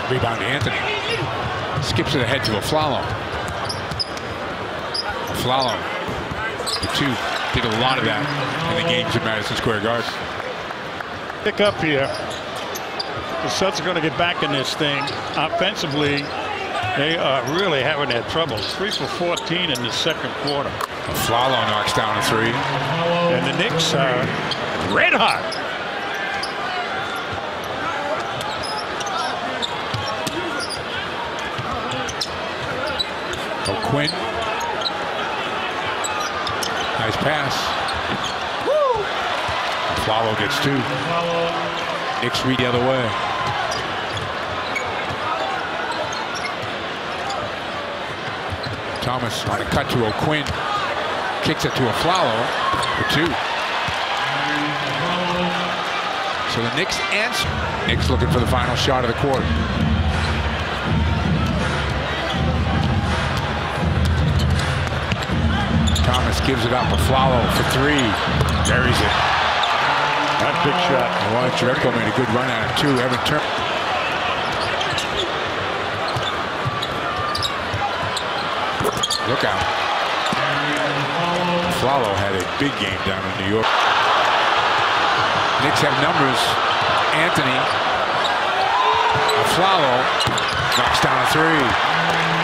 Rebound to Anthony. Skips it ahead to Afflalo. Afflalo, the two, did a lot of that in the games at Madison Square Garden. Pick up here. The Suns are going to get back in this thing. Offensively, they are really having their troubles. 3 for 14 in the second quarter. Afflalo knocks down a three. And the Knicks are red hot. O'Quinn. Nice pass. Afflalo gets two. Knicks read the other way. Thomas on a cut to O'Quinn. Kicks it to Afflalo for two. So the Knicks answer. Knicks looking for the final shot of the quarter. Thomas gives it up. Afflalo for three. Buries it. That big shot. Juan Jericho made a good run out of two. Evan Turner. Look out. Afflalo had a big game down in New York. Knicks have numbers. Anthony. Afflalo knocks down a three.